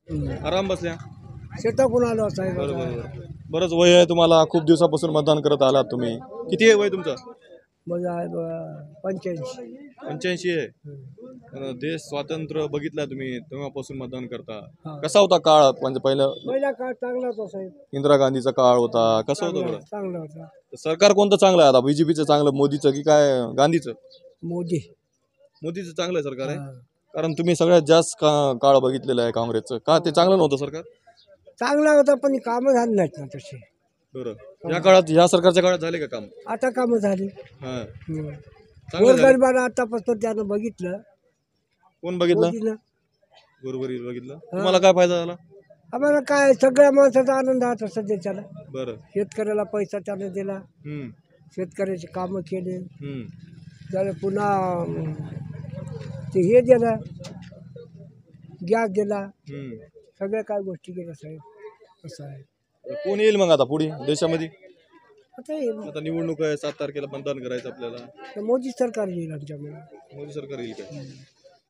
आराम बसल्या. शेताकडून आलो साहेब. बरोबर. बरंच वय आहे तुम्हाला, खूप दिवसापासून मतदान करत आलात तुम्ही. किती आहे वय तुमचं? माझं आहे बघा 85. 85 आहे. देश स्वातंत्र्य बघितला तुम्ही, तेव्हापासून मतदान करता. हा. कसा होता काळ? म्हणजे पहिलं पहिला काळ चांगला होता साहेब. इंदिरा गांधीचा काळ होता, कसं होतं चांगला बरं? चांगला होता. सरकार कोणतं चांगलं आहे आता? बीजेपीचं चांगलं, मोदीचं की काय गांधीचं? मोदी. मोदीचं चांगलं आहे सरकार आहे. हा. कारण तुम्ही सगळ्यात जास्त काळ बघितलेलं आहे काँग्रेसचं. का ते चांगलं नव्हतं सरकार? चांगला होता पण कामं झाली नाहीत ना तसे. बरं. या काळात, या सरकारच्या काळात झाले का काम? आता कामं झाली. हा. हम्म. चांगलं झालं. गोरगरिबांना आतापासून त्यानं बघितलं. कोण बघितलं? मोदीनं. गोरगरीब बघितलं. तुम्हाला काय फायदा झाला? आम्हाला काय सगळ्या माणसाचा आनंद आता सध्याच्याला. बरं. शेतकऱ्याला पैसा त्यानं दिला. हम्म. शेतकऱ्याचे कामं केले. हम्म. त्याला पुन्हा ते हे दिलं, गॅस दिला, हम्म. सगळ्या काय गोष्टी केल्या साहेब. असं आहे. कोण येईल मग आता पुढे देशामध्ये? आता हे आता निवडणूक आहे, 7 तारखेला मतदान करायचं आपल्याला. मोदी सरकार येईल आमच्यामुळे. मोदी सरकार येईल काय?